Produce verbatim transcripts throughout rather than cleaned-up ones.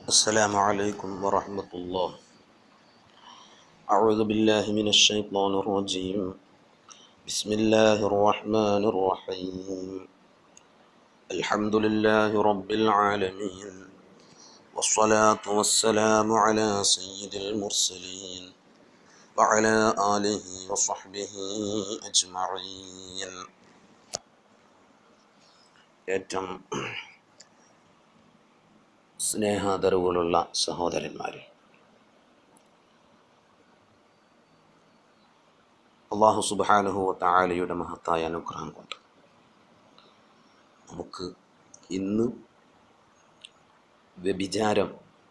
السلام عليكم ورحمة الله. أعوذ بالله من الشيطان الرجيم. بسم الله الرحمن الرحيم. الحمد لله رب العالمين، والصلاة والسلام على سيد المرسلين وعلى آله وصحبه أجمعين. ഏറ്റവും സ്നേഹാദരവുകളുള്ള സഹോദരന്മാരെ, അല്ലാഹു സുബ്ഹാനഹു വ തആലയുടെ മഹത്തായ അനുഗ്രഹം കൊണ്ട് നമുക്ക് ഇന്ന് വ്യഭിചാരം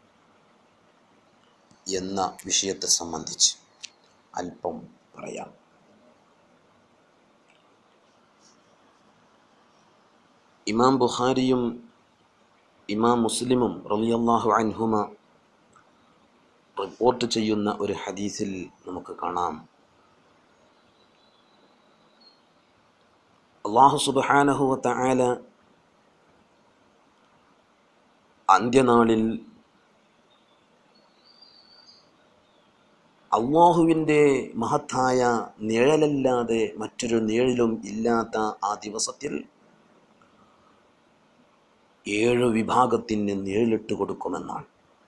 എന്ന വിഷയത്തെ സംബന്ധിച്ച് അല്പം പറയാം. ഇമാം ബുഖാരിയും ഇമാം മുസ്ലിമും റളിയല്ലാഹു അൻഹുമ റിപ്പോർട്ട് ചെയ്യുന്ന ഒരു ഹദീസിൽ നമുക്ക് കാണാം, അല്ലാഹു സുബ്ഹാനഹു വ തആല അന്ത്യനാളിൽ അല്ലാഹുവിൻ്റെ മഹത്തായ നിഴലല്ലാതെ മറ്റൊരു നിഴലും ഇല്ലാത്ത ആ ദിവസത്തിൽ ഏഴു വിഭാഗത്തിന് നിഴലിട്ട് കൊടുക്കുമെന്നാണ്.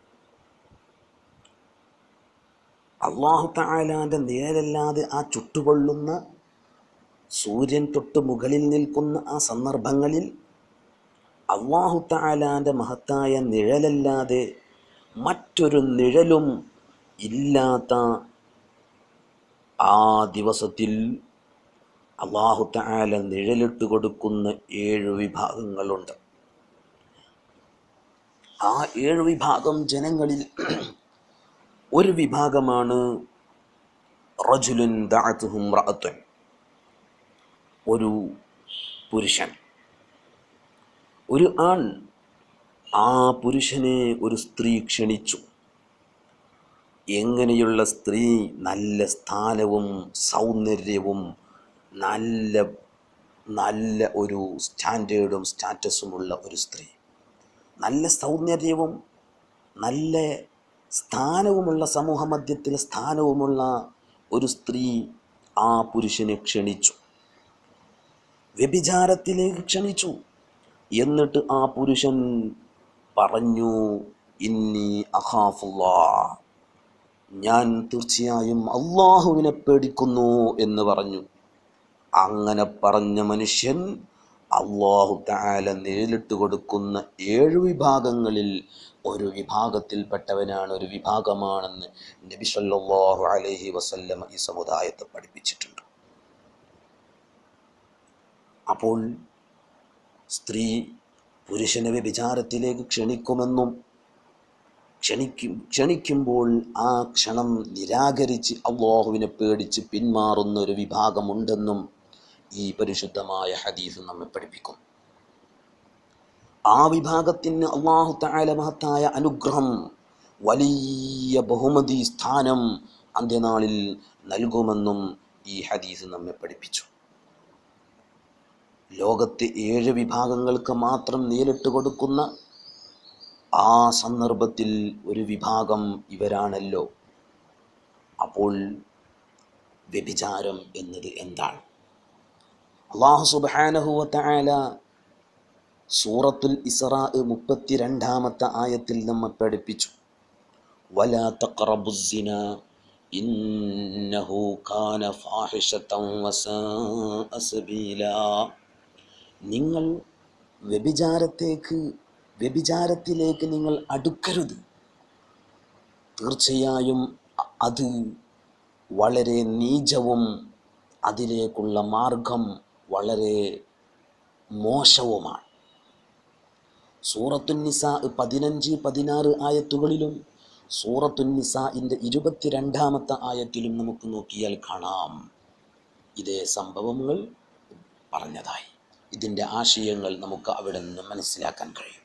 അല്ലാഹു തആലാന്റെ നിഴലല്ലാതെ ആ ചുട്ടുകൊള്ളുന്ന സൂര്യൻ തൊട്ട് മുകളിൽ നിൽക്കുന്ന ആ സന്ദർഭങ്ങളിൽ അല്ലാഹു തആലാന്റെ മഹത്തായ നിഴലല്ലാതെ മറ്റൊരു നിഴലും ഇല്ലാത്ത ആ ദിവസത്തിൽ അല്ലാഹു തആല നിഴലിട്ട് കൊടുക്കുന്ന ഏഴു വിഭാഗങ്ങളുണ്ട്. ആ ഏഴ് വിഭാഗം ജനങ്ങളിൽ ഒരു വിഭാഗമാണ് റജുലുൻ ദഅതുഹു ഇംറഅത്തുൻ, ഒരു പുരുഷൻ, ഒരു ആൺ. ആ പുരുഷനെ ഒരു സ്ത്രീ ക്ഷണിച്ചു. എങ്ങനെയുള്ള സ്ത്രീ? നല്ല സ്ഥാനവും സൗന്ദര്യവും നല്ല നല്ല ഒരു സ്റ്റാൻഡേർഡും സ്റ്റാറ്റസുമുള്ള ഒരു സ്ത്രീ, നല്ല സൗന്ദര്യവും നല്ല സ്ഥാനവുമുള്ള, സമൂഹ മധ്യത്തിൽ സ്ഥാനവുമുള്ള ഒരു സ്ത്രീ ആ പുരുഷനെ ക്ഷണിച്ചു, വ്യഭിചാരത്തിലേക്ക് ക്ഷണിച്ചു. എന്നിട്ട് ആ പുരുഷൻ പറഞ്ഞു, ഇന്നി അഖാഫുല്ലാഹ്, ഞാൻ തീർച്ചയായും അല്ലാഹുവിനെ പേടിക്കുന്നു എന്ന് പറഞ്ഞു. അങ്ങനെ പറഞ്ഞ മനുഷ്യൻ അല്ലാഹു തആല നേരിട്ട് കൊടുക്കുന്ന ഏഴു വിഭാഗങ്ങളിൽ ഒരു വിഭാഗത്തിൽപ്പെട്ടവനാണ്, ഒരു വിഭാഗമാണെന്ന് നബി സല്ലല്ലാഹു അലൈഹി വസല്ലം ഈ സമുദായത്തെ പഠിപ്പിച്ചിട്ടുണ്ട്. അപ്പോൾ സ്ത്രീ പുരുഷനെ വ്യഭിചാരത്തിലേക്ക് ക്ഷണിക്കുമെന്നും ക്ഷണിക്കും ക്ഷണിക്കുമ്പോൾ ആ ക്ഷണം നിരാകരിച്ച് അല്ലാഹുവിനെ പേടിച്ച് പിന്മാറുന്ന ഒരു വിഭാഗമുണ്ടെന്നും ഈ പരിശുദ്ധമായ ഹദീസ് നമ്മെ പഠിപ്പിക്കും. ആ വിഭാഗത്തിന് അല്ലാഹു തആല മഹത്തായ അനുഗ്രഹം, വലിയ ബഹുമതി, സ്ഥാനം അന്ത്യനാളിൽ നൽകുമെന്നും ഈ ഹദീസ് നമ്മെ പഠിപ്പിച്ചു. ലോകത്തെ ഏഴ് വിഭാഗങ്ങൾക്ക് മാത്രം നേരിട്ട് കൊടുക്കുന്ന ആ സന്ദർഭത്തിൽ ഒരു വിഭാഗം ഇവരാണല്ലോ. അപ്പോൾ വ്യഭിചാരം എന്നത് എന്താണ്? അല്ലാഹു സുബ്ഹാനഹു വ തആല സൂറത്തുൽ ഇസ്റാ മുപ്പത്തിരണ്ടാമത്തെ ആയത്തിൽ നമ്മെ പഠിപ്പിച്ചു, വലാ തഖറബുസ്സിനാ ഇന്നഹു കാന ഫാഹിഷതൻ വസാഅ സബീലാ. നിങ്ങൾ വ്യഭിചാരത്തേക്ക് വ്യഭിചാരത്തിലേക്ക് നിങ്ങൾ അടുക്കരുത്, തീർച്ചയായും അത് വളരെ നീചവും അതിലേക്കുള്ള മാർഗം വളരെ മോശവുമാണ്. സൂറത്തുൻ നിസാ പതിനഞ്ച് പതിനാറ് ആയത്തുകളിലും സൂറത്തുൻ നിസാഇൻ്റെ ഇരുപത്തിരണ്ടാമത്തെ ആയത്തിലും നമുക്ക് നോക്കിയാൽ കാണാം ഇതേ സംഭവങ്ങൾ പറഞ്ഞതായി. ഇതിൻ്റെ ആശയങ്ങൾ നമുക്ക് അവിടെ നിന്ന് മനസ്സിലാക്കാൻ കഴിയും.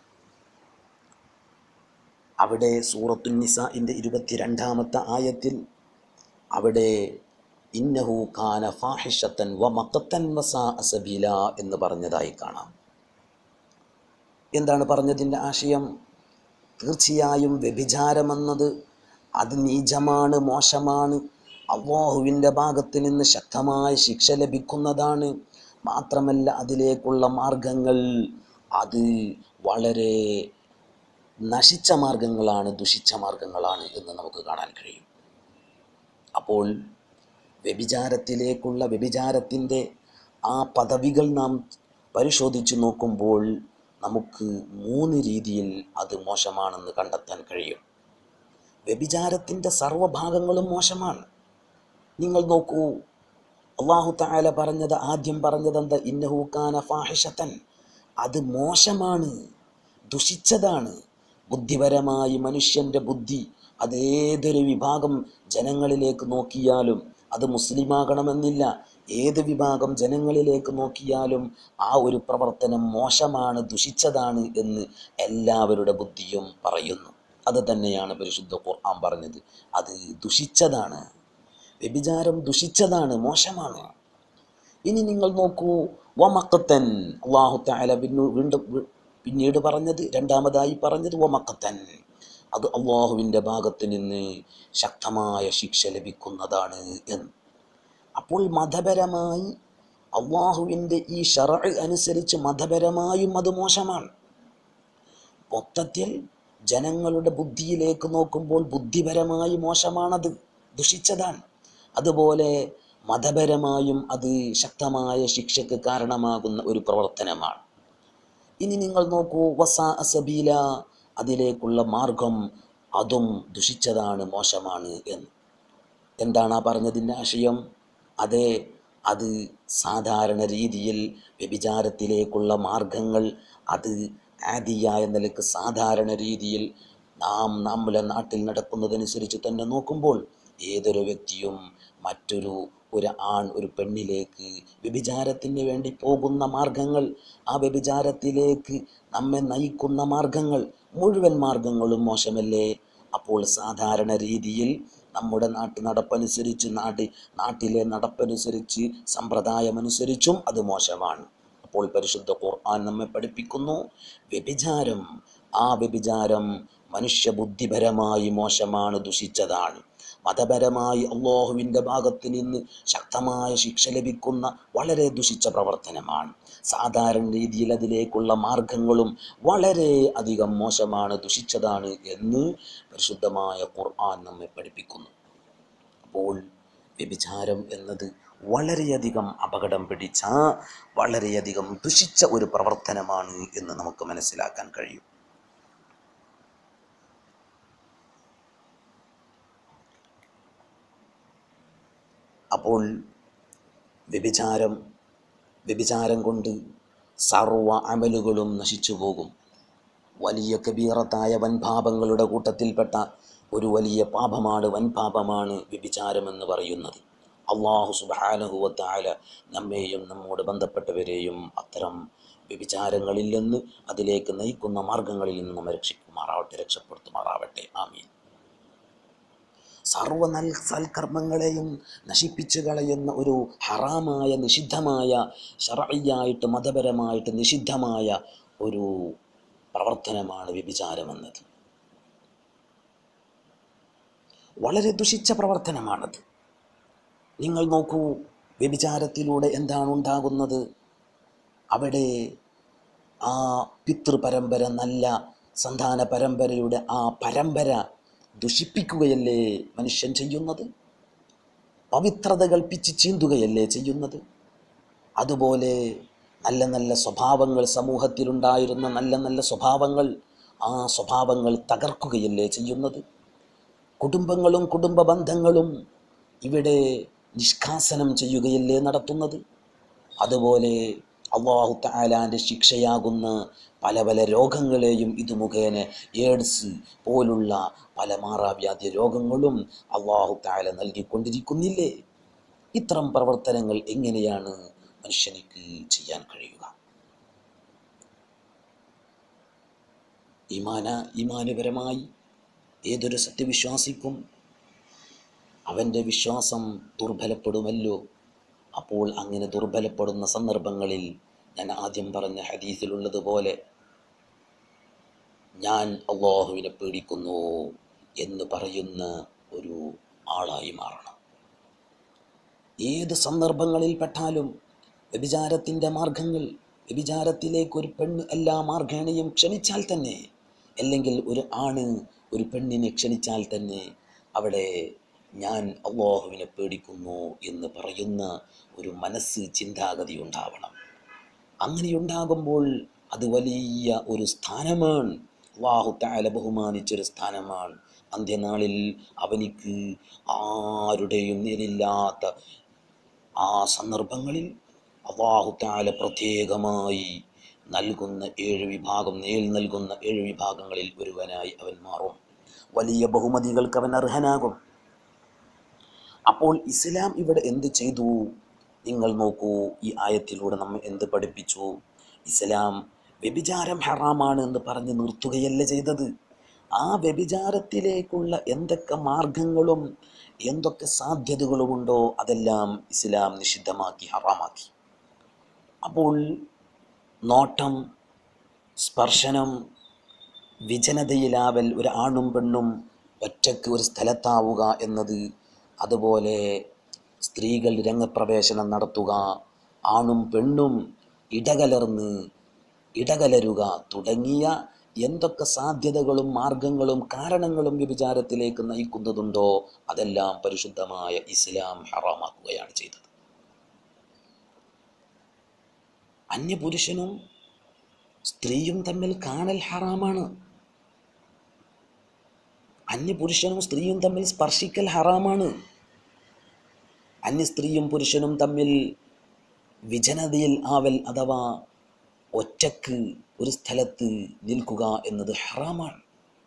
അവിടെ സൂറത്തുൻ നിസാഇൻ്റെ ഇരുപത്തിരണ്ടാമത്തെ ആയത്തിൽ അവിടെ ഇന്നഹു കാന ഫാഹിഷതൻ വ മഖതൻ വസാഅ സബീല എന്ന് പറഞ്ഞതായി കാണാം. എന്താണ് പറഞ്ഞതിൻ്റെ ആശയം? തീർച്ചയായും വ്യഭിചാരമെന്നത് അത് നീചമാണ്, മോശമാണ്. അല്ലാഹുവിൻ്റെ ഭാഗത്ത് നിന്ന് ശക്തമായ ശിക്ഷ ലഭിക്കുന്നതാണ്. മാത്രമല്ല അതിലേക്കുള്ള മാർഗങ്ങൾ അത് വളരെ നശിച്ച മാർഗങ്ങളാണ്, ദുഷിച്ച മാർഗങ്ങളാണ് എന്ന് നമുക്ക് കാണാൻ കഴിയും. അപ്പോൾ വ്യഭിചാരത്തിലേക്കുള്ള വ്യഭിചാരത്തിൻ്റെ ആ പദവികൾ നാം പരിശോധിച്ച് നോക്കുമ്പോൾ നമുക്ക് മൂന്ന് രീതിയിൽ അത് മോശമാണെന്ന് കണ്ടെത്താൻ കഴിയും. വ്യഭിചാരത്തിൻ്റെ സർവ്വഭാഗങ്ങളും മോശമാണ്. നിങ്ങൾ നോക്കൂ, അല്ലാഹു തആല പറഞ്ഞത്, ആദ്യം പറഞ്ഞത് എന്താ? ഇന്നഹു കാന ഫാഹിഷതൻ. അത് മോശമാണ്, ദുഷിച്ചതാണ്. ബുദ്ധിപരമായി മനുഷ്യൻ്റെ ബുദ്ധി അതേതൊരു വിഭാഗം ജനങ്ങളിലേക്ക് നോക്കിയാലും, അത് മുസ്ലിമാകണമെന്നില്ല, ഏത് വിഭാഗം ജനങ്ങളിലേക്ക് നോക്കിയാലും ആ ഒരു പ്രവർത്തനം മോശമാണ്, ദുഷിച്ചതാണ് എന്ന് എല്ലാവരുടെ ബുദ്ധിയും പറയുന്നു. അത് തന്നെയാണ് പരിശുദ്ധ ഖുർആൻ പറഞ്ഞത്. അത് ദുഷിച്ചതാണ്, വ്യഭിചാരം ദുഷിച്ചതാണ്, മോശമാണ്. ഇനി നിങ്ങൾ നോക്കൂ, വമഖ്തൻ. അല്ലാഹു തആല വീണ്ടും പിന്നീട് പറഞ്ഞത്, രണ്ടാമതായി പറഞ്ഞത് വമഖ്തൻ. അത് അല്ലാഹുവിൻ്റെ ഭാഗത്ത് നിന്ന് ശക്തമായ ശിക്ഷ ലഭിക്കുന്നതാണ് എന്ന്. അപ്പോൾ മതപരമായി അല്ലാഹുവിൻ്റെ ഈ ശറഅ് അനുസരിച്ച് മതപരമായും അത് മോശമാണ്. മൊത്തത്തിൽ ജനങ്ങളുടെ ബുദ്ധിയിലേക്ക് നോക്കുമ്പോൾ ബുദ്ധിപരമായി മോശമാണത്, ദുഷിച്ചതാണ്. അതുപോലെ മതപരമായും അത് ശക്തമായ ശിക്ഷയ്ക്ക് കാരണമാകുന്ന ഒരു പ്രവർത്തനമാണ്. ഇനി നിങ്ങൾ നോക്കൂ, വസാ സബീല. അതിലേക്കുള്ള മാർഗം അതും ദുഷിച്ചതാണ്, മോശമാണ് എന്ന്. എന്താണ് ആ പറഞ്ഞതിൻ്റെ ആശയം? അതെ, അത് സാധാരണ രീതിയിൽ വ്യഭിചാരത്തിലേക്കുള്ള മാർഗങ്ങൾ അത് ആദിയായ നിലക്ക് സാധാരണ രീതിയിൽ നാം നമ്മുടെ നാട്ടിൽ നടക്കുന്നതനുസരിച്ച് തന്നെ നോക്കുമ്പോൾ ഏതൊരു വ്യക്തിയും മറ്റൊരു ഒരു ആൺ ഒരു പെണ്ണിലേക്ക് വ്യഭിചാരത്തിന് വേണ്ടി പോകുന്ന മാർഗങ്ങൾ, ആ വ്യഭിചാരത്തിലേക്ക് നമ്മെ നയിക്കുന്ന മാർഗങ്ങൾ, മുഴുവൻ മാർഗങ്ങളും മോശമല്ലേ? അപ്പോൾ സാധാരണ രീതിയിൽ നമ്മുടെ നാട്ടു നടപ്പനുസരിച്ച് നാട് നാട്ടിലെ നടപ്പനുസരിച്ച് സമ്പ്രദായമനുസരിച്ചും അത് മോശമാണ്. അപ്പോൾ പരിശുദ്ധ ഖുർആൻ നമ്മെ പഠിപ്പിക്കുന്നു, വ്യഭിചാരം ആ വ്യഭിചാരം മനുഷ്യബുദ്ധിപരമായി മോശമാണ്, ദുഷിച്ചതാണ്. മതപരമായി അല്ലാഹുവിൻ്റെ ഭാഗത്ത് നിന്ന് ശക്തമായ ശിക്ഷ ലഭിക്കുന്ന വളരെ ദുഷിച്ച പ്രവർത്തനമാണ്. സാധാരണ രീതിയിൽ അതിലേക്കുള്ള മാർഗങ്ങളും വളരെ അധികം മോശമാണ്, ദുഷിച്ചതാണ് എന്ന് പരിശുദ്ധമായ ഖുർആൻ നമ്മെ പഠിപ്പിക്കുന്നു. അപ്പോൾ വ്യഭിചാരം എന്നത് വളരെയധികം അപകടം പിടിച്ച, വളരെയധികം ദുഷിച്ച ഒരു പ്രവർത്തനമാണ് എന്ന് നമുക്ക് മനസ്സിലാക്കാൻ കഴിയും. അപ്പോൾ വ്യഭിചാരം വ്യഭിചാരം കൊണ്ട് സർവ അമലുകളും നശിച്ചു പോകും. വലിയ കബീറത്തായ വൻപാപങ്ങളുടെ കൂട്ടത്തിൽപ്പെട്ട ഒരു വലിയ പാപമാണ്, വൻപാപമാണ് വ്യഭിചാരമെന്ന് പറയുന്നത്. അല്ലാഹു സുബ്ഹാനഹു വ തആല നമ്മെയും നമ്മോട് ബന്ധപ്പെട്ടവരെയും അത്തരം വ്യഭിചാരങ്ങളിൽ നിന്ന്, അതിലേക്ക് നയിക്കുന്ന മാർഗങ്ങളിൽ നിന്ന് നമ്മെ രക്ഷിക്കുമാറാവട്ടെ, രക്ഷപ്പെടുത്തുമാറാവട്ടെ. ആമീൻ. സർവ നൽ സൽക്കർമ്മങ്ങളെയും നശിപ്പിച്ചു കളയുന്ന ഒരു ഹറാമായ, നിഷിദ്ധമായ, ശർഈയായിട്ട് മതപരമായിട്ട് നിഷിദ്ധമായ ഒരു പ്രവർത്തനമാണ് വ്യഭിചാരമെന്നത്. വളരെ ദുഷിച്ച പ്രവർത്തനമാണത്. നിങ്ങൾ നോക്കൂ, വ്യഭിചാരത്തിലൂടെ എന്താണ് ഉണ്ടാകുന്നത്? അവിടെ ആ പിതൃപരമ്പര, നല്ല സന്താന പരമ്പരയുടെ ആ പരമ്പര ദുഷിപ്പിക്കുകയല്ലേ മനുഷ്യൻ ചെയ്യുന്നത്? പവിത്രത കൽപ്പിച്ച് ചീന്തുകയല്ലേ ചെയ്യുന്നത്? അതുപോലെ നല്ല നല്ല സ്വഭാവങ്ങൾ, സമൂഹത്തിലുണ്ടായിരുന്ന നല്ല നല്ല സ്വഭാവങ്ങൾ, ആ സ്വഭാവങ്ങൾ തകർക്കുകയല്ലേ ചെയ്യുന്നത്? കുടുംബങ്ങളും കുടുംബ ബന്ധങ്ങളും ഇവിടെ നിഷ്കാസനം ചെയ്യുകയല്ലേ നടത്തുന്നത്? അതുപോലെ അല്ലാഹു തആലാൻ്റെ ശിക്ഷയാകുന്ന പല പല രോഗങ്ങളെയും ഇത് മുഖേന, എയ്ഡ്സ് പോലുള്ള പല മാറാവ്യാധി രോഗങ്ങളും അല്ലാഹു തആല നൽകിക്കൊണ്ടിരിക്കുന്നില്ലേ? ഇത്തരം പ്രവർത്തനങ്ങൾ എങ്ങനെയാണ് മനുഷ്യനിക്ക് ചെയ്യാൻ കഴിയുക? ഈമാന ഈമാനപരമായി ഏതൊരു സത്യവിശ്വാസിക്കും അവൻ്റെ വിശ്വാസം ദുർബലപ്പെടുമല്ലോ. അപ്പോൾ അങ്ങനെ ദുർബലപ്പെടുന്ന സന്ദർഭങ്ങളിൽ ഞാൻ ആദ്യം പറഞ്ഞ ഹദീസിലുള്ളതുപോലെ ഞാൻ അള്ളാഹുവിനെ പേടിക്കുന്നു എന്ന് പറയുന്ന ഒരു ആളായി മാറണം. ഏത് സന്ദർഭങ്ങളിൽ പെട്ടാലും വ്യഭിചാരത്തിൻ്റെ മാർഗങ്ങൾ, വ്യഭിചാരത്തിലേക്ക് ഒരു പെണ്ണ് എല്ലാ മാർഗേണയും ക്ഷണിച്ചാൽ തന്നെ, അല്ലെങ്കിൽ ഒരു ആണ് ഒരു പെണ്ണിനെ ക്ഷണിച്ചാൽ തന്നെ അവിടെ ഞാൻ അള്ളാഹുവിനെ പേടിക്കുന്നു എന്ന് പറയുന്ന ഒരു മനസ്സ്, ചിന്താഗതി ഉണ്ടാവണം. അങ്ങനെയുണ്ടാകുമ്പോൾ അത് വലിയ ഒരു സ്ഥാനമാണ്, അല്ലാഹു തആല ബഹുമാനിച്ചൊരു സ്ഥാനമാണ്. അന്ത്യനാളിൽ അവനിക്ക് ആരുടെയും നേരില്ലാത്ത ആ സന്ദർഭങ്ങളിൽ അല്ലാഹു തആല പ്രത്യേകമായി നൽകുന്ന ഏഴ് വിഭാഗം, നേൽ നൽകുന്ന ഏഴ് വിഭാഗങ്ങളിൽ ഒരുവനായി അവൻ മാറും. വലിയ ബഹുമതികൾക്ക് അവൻ അർഹനാകും. അപ്പോൾ ഇസ്ലാം ഇവിടെ എന്ത് ചെയ്തു? നിങ്ങൾ നോക്കൂ, ഈ ആയത്തിലൂടെ നമ്മെ എന്ത് പഠിപ്പിച്ചു? ഇസ്ലാം വ്യഭിചാരം ഹറാമാണ് എന്ന് പറഞ്ഞ് നിർത്തുകയല്ല ചെയ്തത്. ആ വ്യഭിചാരത്തിലേക്കുള്ള എന്തൊക്കെ മാർഗങ്ങളും എന്തൊക്കെ സാധ്യതകളുമുണ്ടോ അതെല്ലാം ഇസ്ലാം നിഷിദ്ധമാക്കി, ഹറാമാക്കി. അപ്പോൾ നോട്ടം, സ്പർശനം, വിജനതയിലാവൽ, ഒരു ആണും പെണ്ണും ഒറ്റയ്ക്ക് ഒരു സ്ഥലത്താവുക എന്നത്, അതുപോലെ സ്ത്രീകൾ രംഗപ്രവേശനം നടത്തുക, ആണും പെണ്ണും ഇടകലർന്ന് ഇടകലരുക തുടങ്ങിയ എന്തൊക്കെ സാധ്യതകളും മാർഗങ്ങളും കാരണങ്ങളും വ്യഭിചാരത്തിലേക്ക് നയിക്കുന്നതുണ്ടോ അതെല്ലാം പരിശുദ്ധമായ ഇസ്ലാം ഹറാമാക്കുകയാണ് ചെയ്തത്. അന്യപുരുഷനും സ്ത്രീയും തമ്മിൽ കാണൽ ഹറാമാണ്. അന്യപുരുഷനും സ്ത്രീയും തമ്മിൽ സ്പർശിക്കൽ ഹറാമാണ്. അന്യ സ്ത്രീയും പുരുഷനും തമ്മിൽ വിജനതയിൽ ആവൽ അഥവാ ഒറ്റക്ക് ഒരു സ്ഥലത്ത് നിൽക്കുക എന്നത് ഹറാമാണ്.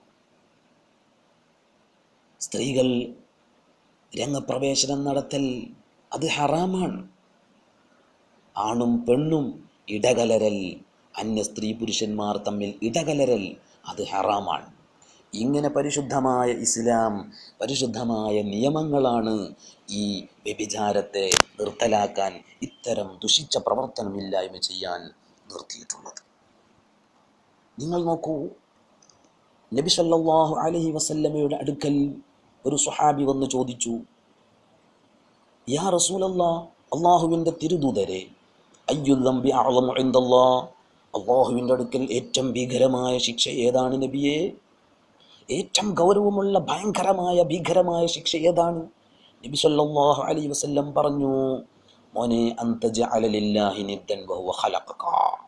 സ്ത്രീകൾ രംഗപ്രവേശനം നടത്തൽ അത് ഹറാമാണ്. ആണും പെണ്ണും ഇടകലരൽ, അന്യ സ്ത്രീ പുരുഷന്മാർ തമ്മിൽ ഇടകലരൽ അത് ഹറാമാണ്. ഇങ്ങനെ പരിശുദ്ധമായ ഇസ്ലാം, പരിശുദ്ധമായ നിയമങ്ങളാണ് ഈ വ്യഭിചാരത്തെ നിർത്തലാക്കാൻ, ഇത്തരം ദുഷിച്ച പ്രവർത്തനമില്ലായ്മ ചെയ്യാൻ നിർത്തിയിട്ടുള്ളത്. നിങ്ങൾ നോക്കൂ, നബി സല്ലല്ലാഹു അലൈഹി വസല്ലമയുടെ അടുക്കൽ ഒരു സ്വഹാബി വന്ന് ചോദിച്ചു, യാ റസൂലല്ലാഹ്, അള്ളാഹുവിൻ്റെ തിരുദൂതരെ, അയ്യുൽ ദംബി അഅ്ളമു ഇൻദല്ലാഹ്, അള്ളാഹുവിൻ്റെ അടുക്കൽ ഏറ്റവും ഭീകരമായ ശിക്ഷ ഏതാണ് നബിയെ? ഏറ്റവും ഗൗരവമുള്ള ഭയങ്കരമായ ഭീകരമായ ശിക്ഷ ഏതാണ്? നബി സല്ലല്ലാഹു അലൈഹി വസല്ലം പറഞ്ഞു, മോനെ, അൻത ജഅല ലില്ലാഹി നിദ്ദൻ വഹുവ ഖലഖക,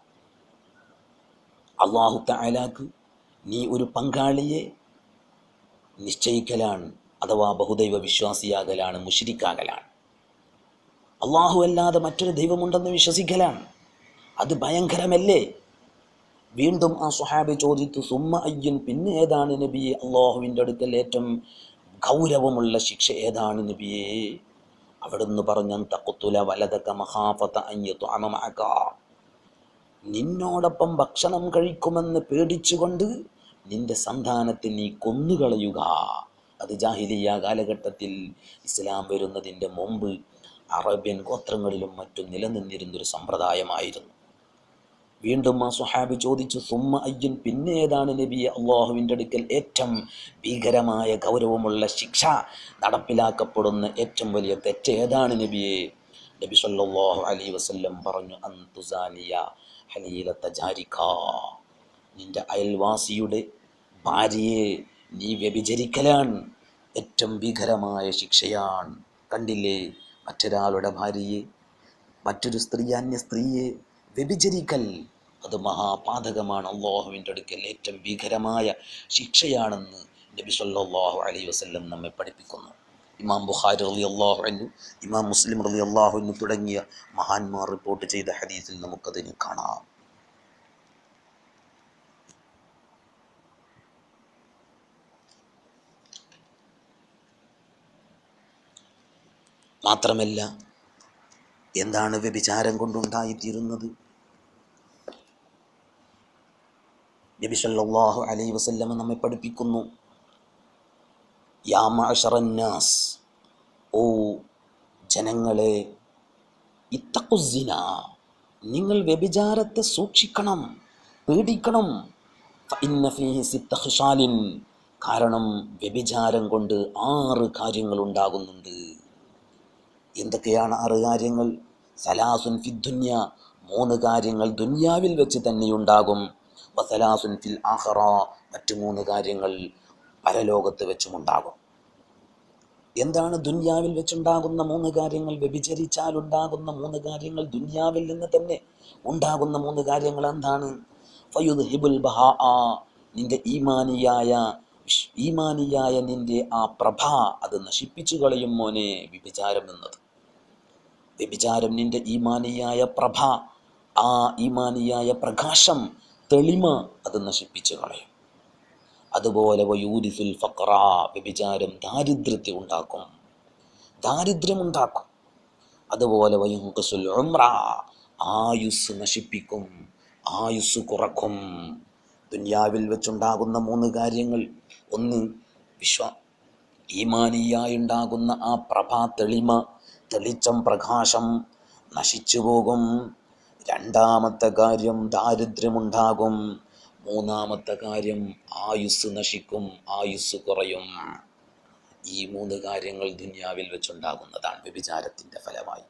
അല്ലാഹു തആലാക്ക് നീ ഒരു പങ്കാളിയെ നിശ്ചയിക്കലാണ്, അഥവാ ബഹുദൈവ വിശ്വാസിയാകലാണ്, മുശ്രിക്കാകലാണ്. അല്ലാഹു അല്ലാതെ മറ്റൊരു ദൈവമുണ്ടെന്ന് വിശ്വസിക്കലാണ്. അത് ഭയങ്കരമല്ലേ? വീണ്ടും ആ സ്വഹാബി ചോദിച്ചു, സുമ്മ അയ്യൻ, പിന്നെ ഏതാണ് നബിയെ അള്ളാഹുവിൻ്റെ അടുക്കൽ ഏറ്റവും ഗൗരവമുള്ള ശിക്ഷ ഏതാണ് നബിയെ? അവിടുന്ന് പറഞ്ഞു, തഖ്തുല വലദക മഖാഫത അൻ യത്അമ മഅക, നിന്നോടൊപ്പം ഭക്ഷണം കഴിക്കുമെന്ന് പേടിച്ചുകൊണ്ട് നിന്റെ സന്താനത്തെ നീ കൊന്നുകളയുക. അത് ജാഹിലിയ്യ കാലഘട്ടത്തിൽ, ഇസ്ലാം വരുന്നതിൻ്റെ മുമ്പ് അറേബ്യൻ ഗോത്രങ്ങളിലും മറ്റും നിലനിന്നിരുന്നൊരു സമ്പ്രദായമായിരുന്നു. വീണ്ടും ആ സ്വഹാബി ചോദിച്ചു, സുമ്മ അയ്യൻ, പിന്നെ ഏതാണ് നബിയെ അള്ളാഹുവിൻ്റെ അടുക്കൽ ഏറ്റവും ഭീകരമായ ഗൗരവമുള്ള ശിക്ഷ നടപ്പിലാക്കപ്പെടുന്ന ഏറ്റവും വലിയ തെറ്റ് ഏതാണ് നബിയെ? നബി സല്ലല്ലാഹു അലൈഹി വസല്ലം പറഞ്ഞു, അൻ തുസാനിയ ഹലീലത ജാരിക, നിന്റെ അയൽവാസിയുടെ ഭാര്യയെ നീ വ്യഭിചരിക്കലാണ്, ഏറ്റവും ഭീകരമായ ശിക്ഷയാണ്. കണ്ടില്ലേ, മറ്റൊരാളുടെ ഭാര്യയെ, മറ്റൊരു സ്ത്രീ, അന്യ സ്ത്രീയെ വ്യഭിചരിക്കൽ അത് മഹാപാതകമാണ്, അള്ളാഹുവിൻ്റെ അടുക്കൽ ഏറ്റവും ഭീകരമായ ശിക്ഷയാണെന്ന് നബി സല്ലല്ലാഹു അലൈഹി വസല്ലം നമ്മെ പഠിപ്പിക്കുന്നു. ഇമാം ബുഖാരി റളിയല്ലാഹു അൻഹു, ഇമാം മുസ്ലിം റളിയല്ലാഹു അൻഹു തുടങ്ങിയ മഹാന്മാർ റിപ്പോർട്ട് ചെയ്ത ഹദീസിൽ നമുക്കതിന് കാണാം. മാത്രമല്ല, എന്താണ് വ്യഭിചാരം കൊണ്ടുണ്ടായിത്തീരുന്നത്? നബി സല്ലല്ലാഹു അലൈഹി വസല്ലം നമ്മെ പഠിപ്പിക്കുന്നു, യാ മഅശറന്നാസ്, ഓ ജനങ്ങളെ, ഇത്തഖുസ്സിന, നിങ്ങൾ വ്യഭിചാരത്തെ സൂക്ഷിക്കണം, പേടിക്കണം. ഫഇന്ന ഫീഹി സിത്ത ഖിസാലിൻ, കാരണം വ്യഭിചാരം കൊണ്ട് ആറ് കാര്യങ്ങൾ ഉണ്ടാകുന്നുണ്ട്. എന്തൊക്കെയാണ് ആറ് കാര്യങ്ങൾ? സലാസുൻ ഫി ദുനിയ, മൂന്ന് കാര്യങ്ങൾ ദുനിയാവിൽ വെച്ച് തന്നെയുണ്ടാകും. വസലാസുൻ ഫിൽ ആഖിറ, മറ്റു മൂന്ന് കാര്യങ്ങൾ പരലോകത്ത് വെച്ചുമുണ്ടാകും. എന്താണ് ദുനിയാവിൽ വെച്ചുണ്ടാകുന്ന മൂന്ന് കാര്യങ്ങൾ? വ്യഭിചരിച്ചാൽ ഉണ്ടാകുന്ന മൂന്ന് കാര്യങ്ങൾ, ദുനിയാവിൽ നിന്ന് തന്നെ ഉണ്ടാകുന്ന മൂന്ന് കാര്യങ്ങൾ എന്താണ്? ഫയുദ്ഹിബുൽ ബഹാഅ, നിന്റെ ഈമാനിയായ ഈമാനിയായ നിന്റെ ആ പ്രഭ അത് നശിപ്പിച്ചു കളയും മോനെ വ്യഭിചാരം എന്നത്. വ്യഭിചാരം നിന്റെ ഈമാനിയായ പ്രഭ, ആ ഈമാനിയായ പ്രകാശം, തെളിമ അത് നശിപ്പിച്ചു കളയും. അതുപോലെ വയൂരിഫുൽ ഫഖറ, വ്യഭിചാരം ദാരിദ്ര്യത്തെ ഉണ്ടാക്കും, ദാരിദ്ര്യമുണ്ടാക്കും. അതുപോലെ വയുൻഖിസുൽ ഉംറ, ആയുസ് നശിപ്പിക്കും, ആയുസ് കുറക്കും. ദുനിയാവിൽ വെച്ചുണ്ടാകുന്ന മൂന്ന് കാര്യങ്ങൾ: ഒന്ന് വിശ്വ ഈമാനിയായി ഉണ്ടാകുന്ന ആ പ്രഭാ തെളിമ, തെളിച്ചം, പ്രകാശം നശിച്ചു പോകും. രണ്ടാമത്തെ കാര്യം ദാരിദ്ര്യമുണ്ടാകും. മൂന്നാമത്തെ കാര്യം ആയുസ് നശിക്കും, ആയുസ് കുറയും. ഈ മൂന്ന് കാര്യങ്ങൾ ദുനിയാവിൽ വെച്ചുണ്ടാകുന്നതാണ് വ്യഭിചാരത്തിൻ്റെ ഫലമായി.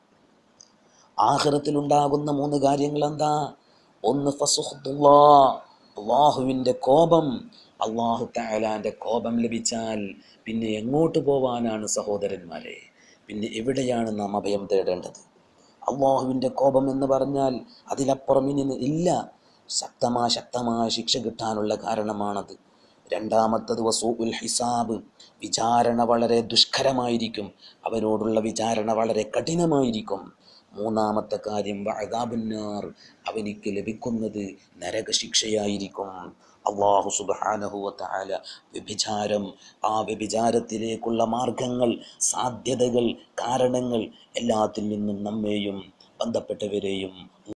ആഖിറത്തിലുണ്ടാകുന്ന മൂന്ന് കാര്യങ്ങൾ എന്താ? ഒന്ന് ഫസുഖ്തുല്ലാഹ്, അള്ളാഹുവിൻ്റെ കോപം. അള്ളാഹു തആലാൻ്റെ കോപം ലഭിച്ചാൽ പിന്നെ എങ്ങോട്ട് പോവാനാണ് സഹോദരന്മാരെ? പിന്നെ എവിടെയാണ് നാം അഭയം തേടേണ്ടത്? അള്ളാഹുവിൻ്റെ കോപം എന്ന് പറഞ്ഞാൽ അതിലപ്പുറം ഇനി ഇല്ല. ശക്തമായ ശക്തമായ ശിക്ഷ കിട്ടാനുള്ള കാരണമാണത്. രണ്ടാമത്തത് വസൂഉൽ ഹിസാബ്, വിചാരണ വളരെ ദുഷ്കരമായിരിക്കും, അവനോടുള്ള വിചാരണ വളരെ കഠിനമായിരിക്കും. മൂന്നാമത്തെ കാര്യം വഅദാബുന്നാർ, അവനിക്ക് ലഭിക്കുന്നത് നരകശിക്ഷയായിരിക്കും. അല്ലാഹു സുബ്ഹാനഹു വ തആല വ്യഭിചാരം, ആ വ്യഭിചാരത്തിലേക്കുള്ള മാർഗങ്ങൾ, സാധ്യതകൾ, കാരണങ്ങൾ എല്ലാത്തിൽ നിന്നും നമ്മെയും ബന്ധപ്പെട്ടവരെയും